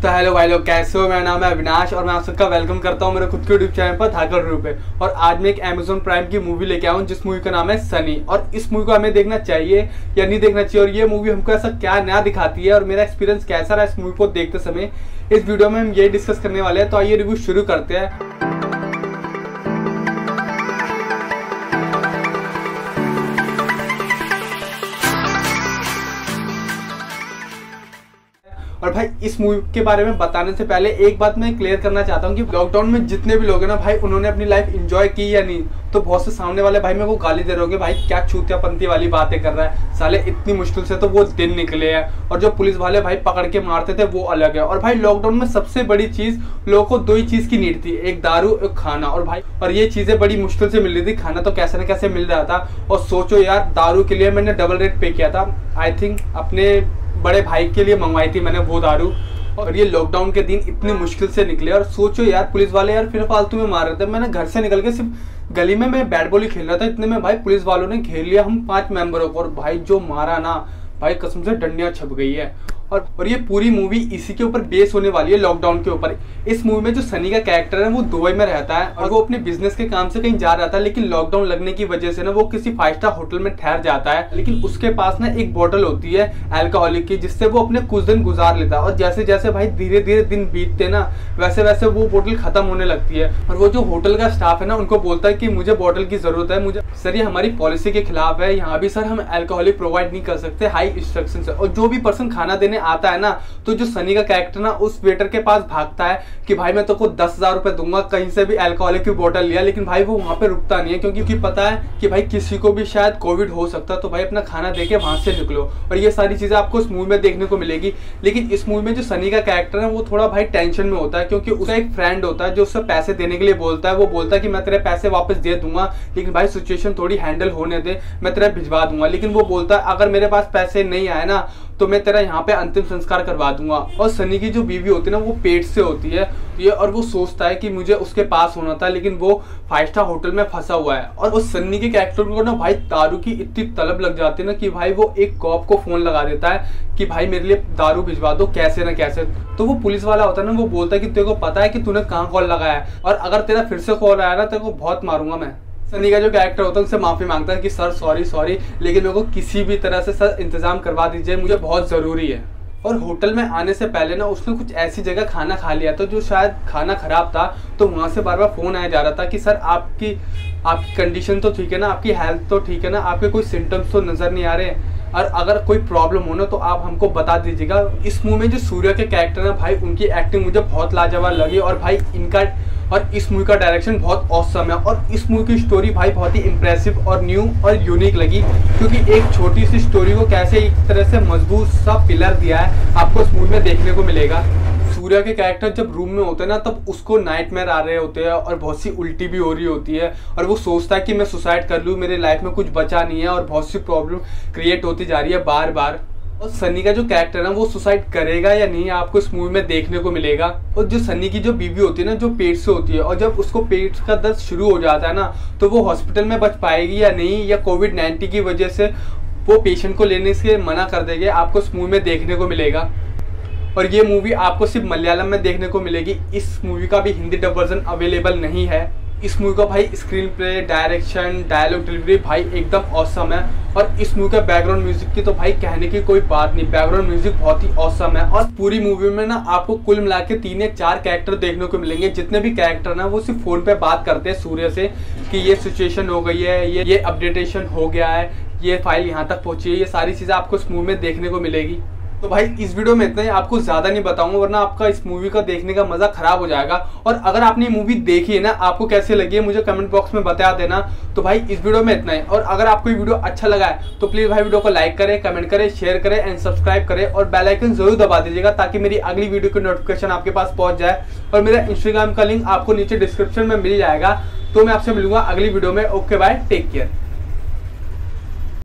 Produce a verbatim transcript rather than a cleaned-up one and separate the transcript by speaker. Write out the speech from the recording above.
Speaker 1: तो हेलो भाई लोग, कैसे हो? मेरा नाम है अविनाश और मैं आप सबका वेलकम करता हूं मेरे खुद के यूट्यूब चैनल पर धाकड़ रिव्यू पे। और आज मैं एक अमेजोन प्राइम की मूवी लेके आया हूं जिस मूवी का नाम है सनी। और इस मूवी को हमें देखना चाहिए या नहीं देखना चाहिए, और ये मूवी हमको ऐसा क्या नया दिखाती है और मेरा एक्सपीरियंस कैसा रहा इस मूवी को देखते समय, इस वीडियो में हम ये डिस्कस करने वाले हैं। तो आइए रिव्यू शुरू करते हैं। और भाई इस मूवी के बारे में बताने से पहले एक बात मैं क्लियर करना चाहता हूँ कि लॉकडाउन में जितने भी लोग हैं ना भाई, उन्होंने अपनी लाइफ एंजॉय की या नहीं। तो बहुत से सामने वाले भाई मेरे को गाली दे रहे होंगे, भाई क्या चूतियापंती वाली बातें कर रहा है साले, इतनी मुश्किल से तो वो दिन निकले हैं। और जो पुलिस वाले भाई पकड़ के मारते थे वो अलग है। और भाई लॉकडाउन में सबसे बड़ी चीज लोगों को दो ही चीज की नीड थी, एक दारू एक खाना। और भाई और ये चीजें बड़ी मुश्किल से मिल रही थी, खाना तो कैसे न कैसे मिल रहा था। और सोचो यार, दारू के लिए मैंने डबल रेट पे किया था, आई थिंक अपने बड़े भाई के लिए मंगवाई थी मैंने वो दारू। और ये लॉकडाउन के दिन इतनी मुश्किल से निकले। और सोचो यार, पुलिस वाले यार फिर फालतू में मार रहे थे। मैंने घर से निकल के सिर्फ गली में मैं बैट बॉल ही खेल रहा था, इतने में भाई पुलिस वालों ने घेर लिया हम पांच मेंबरों को। और भाई जो मारा ना भाई, कसम से डंडियां छप गई है। और और ये पूरी मूवी इसी के ऊपर बेस होने वाली है, लॉकडाउन के ऊपर। इस मूवी में जो सनी का कैरेक्टर है वो दुबई में रहता है और वो अपने बिजनेस के काम से कहीं जा रहा था, लेकिन लॉकडाउन लगने की वजह से ना वो किसी फाइव स्टार होटल में ठहर जाता है। लेकिन उसके पास ना एक बोतल होती है अल्कोहलिक की, जिससे वो अपने कुछ दिन गुजार लेता है। और जैसे जैसे भाई धीरे धीरे दिन बीतते ना, वैसे वैसे वो बोतल खत्म होने लगती है। और वो जो होटल का स्टाफ है ना, उनको बोलता है कि मुझे बोतल की जरूरत है। मुझे सर ये हमारी पॉलिसी के खिलाफ है, यहाँ भी सर हम अल्कोहलिक प्रोवाइड नहीं कर सकते, हाई इंस्ट्रक्शन है। और जो भी पर्सन खाना देने आता है ना, तो जो सनी का कैरेक्टर ना उस वेटर के पास भागता है कि भाई मैं तो को दस हजार रुपए दूंगा कहीं से भी अल्कोहलिक की बोतल लिया। लेकिन भाई वो वहां पे रुकता नहीं है, क्योंकि, क्योंकि पता है कि भाई किसी को भी शायद कोविड हो सकता है। तो भाई अपना खाना देके वहां से निकलो। और ये सारी चीजें आपको इस मूवी में देखने को मिलेगी। लेकिन इस मूवी में जो सनी का कैरेक्टर है वो थोड़ा भाई टेंशन में होता है, क्योंकि उसका एक फ्रेंड होता है जो उससे पैसे देने के लिए बोलता है। वो बोलता है कि मैं तेरे पैसे वापस दे दूंगा, लेकिन भाई सिचुएशन थोड़ी हैंडल होने दे, मैं तेरा भिजवा दूंगा। लेकिन वो बोलता है अगर मेरे पास पैसे नहीं आए ना तो मैं तेरा यहाँ पे अंतिम संस्कार करवा दूंगा। और सनी की जो बीवी होती है ना वो पेट से होती है ये, और वो सोचता है कि मुझे उसके पास होना था, लेकिन वो फाइव स्टार होटल में फंसा हुआ है। और उस सन्नी के कैरेक्टर को ना भाई दारू की इतनी तलब लग जाती है ना कि भाई वो एक कॉप को फोन लगा देता है कि भाई मेरे लिए दारू भिजवा दो कैसे ना कैसे। तो वो पुलिस वाला होता है ना, वो बोलता है कि तेरे को पता है कि तूने कहाँ कॉल लगाया है, और अगर तेरा फिर से कॉल आया ना तेरे को बहुत मारूंगा मैं। सनी का जो कैरेक्टर होता है उनसे माफी मांगता है कि सर सॉरी सॉरी, लेकिन मेरे को किसी भी तरह से सर इंतजाम करवा दीजिए, मुझे बहुत जरूरी है। और होटल में आने से पहले ना उसने कुछ ऐसी जगह खाना खा लिया था जो शायद खाना खराब था। तो वहां से बार बार फोन आया जा रहा था कि सर आपकी आपकी कंडीशन तो ठीक है ना, आपकी हेल्थ तो ठीक है ना, आपके कोई सिम्टम्स तो नजर नहीं आ रहे, और अगर कोई प्रॉब्लम हो ना तो आप हमको बता दीजिएगा। इस मूवी में जो सूर्य के कैरेक्टर है भाई, उनकी एक्टिंग मुझे बहुत लाजवाब लगी। और भाई इनका और इस मूवी का डायरेक्शन बहुत ऑसम है। और इस मूवी की स्टोरी भाई बहुत ही इंप्रेसिव और न्यू और यूनिक लगी, क्योंकि एक छोटी सी स्टोरी को कैसे एक तरह से मजबूत सा पिलर दिया है आपको इस मूवी में देखने को मिलेगा। सूर्या के कैरेक्टर जब रूम में होते हैं ना, तब उसको नाइटमेयर आ रहे होते हैं और बहुत सी उल्टी भी हो रही होती है, और वो सोचता है कि मैं सुसाइड कर लूँ, मेरे लाइफ में कुछ बचा नहीं है, और बहुत सी प्रॉब्लम क्रिएट होती जा रही है बार बार। और सनी का जो कैरेक्टर है ना वो सुसाइड करेगा या नहीं आपको इस मूवी में देखने को मिलेगा। और जो सनी की जो बीवी होती है ना, जो पेट से होती है, और जब उसको पेट का दर्द शुरू हो जाता है ना, तो वो हॉस्पिटल में बच पाएगी या नहीं, या कोविड नाइन्टीन की वजह से वो पेशेंट को लेने से मना कर देंगे, आपको इस मूवी में देखने को मिलेगा। और ये मूवी आपको सिर्फ मलयालम में देखने को मिलेगी, इस मूवी का भी हिंदी डब वर्जन अवेलेबल नहीं है। इस मूवी का भाई screen play, direction, dialogue delivery भाई एकदम ऑसम है। और इस मूवी का बैकग्राउंड म्यूजिक की तो भाई कहने की कोई बात नहीं, बैकग्राउंड म्यूजिक बहुत ही ऑसम है। और पूरी मूवी में ना आपको कुल मिला के तीन या चार कैरेक्टर देखने को मिलेंगे। जितने भी कैरेक्टर ना वो सिर्फ फोन पे बात करते हैं सूर्य से कि ये सिचुएशन हो गई है, ये ये अपडेटेशन हो गया है, ये फाइल यहाँ तक पहुंची है, ये सारी चीजें आपको इस मूवी में देखने को मिलेगी। तो भाई इस वीडियो में इतना ही, आपको ज्यादा नहीं बताऊंगा वरना आपका इस मूवी का देखने का मजा खराब हो जाएगा। और अगर आपने मूवी देखी है ना, आपको कैसे लगी है मुझे कमेंट बॉक्स में बता देना। तो भाई इस वीडियो में इतना ही, और अगर आपको ये वीडियो अच्छा लगा है तो प्लीज भाई वीडियो को लाइक करें, कमेंट करें, शेयर करें एंड सब्सक्राइब करें, और बेल आइकन जरूर दबा दीजिएगा ताकि मेरी अगली वीडियो की नोटिफिकेशन आपके पास पहुंच जाए। और मेरा इंस्टाग्राम का लिंक आपको नीचे डिस्क्रिप्शन में मिल जाएगा। तो मैं आपसे मिलूंगा अगली वीडियो में। Okay bye, take care.